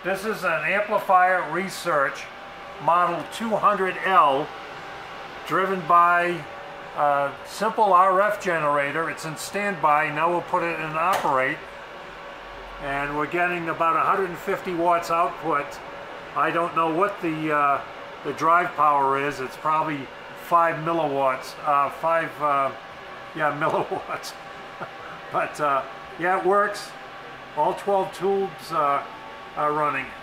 This is an Amplifier Research Model 200L, driven by a simple RF generator. It's in standby. Now we'll put it in operate, and we're getting about 150 watts output. I don't know what the drive power is. It's probably 5 milliwatts. Milliwatts. But yeah, it works. All 12 tubes are running.